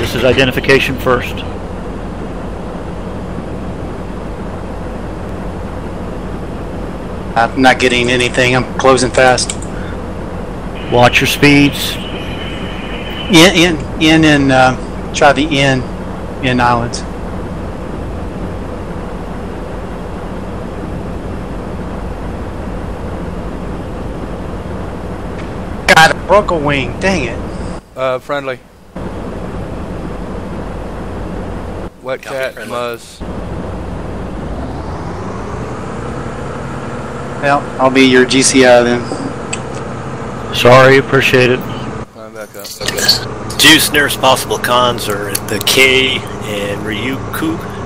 This is identification first. I'm not getting anything. I'm closing fast. Watch your speeds. In and try the in islands. God, I broke a wing. Dang it. Friendly. Wet cat, Muzz. Well, I'll be your GCI then. Sorry, appreciate it. I'm back up. Juice, nearest possible cons are at the K and Ryukyu.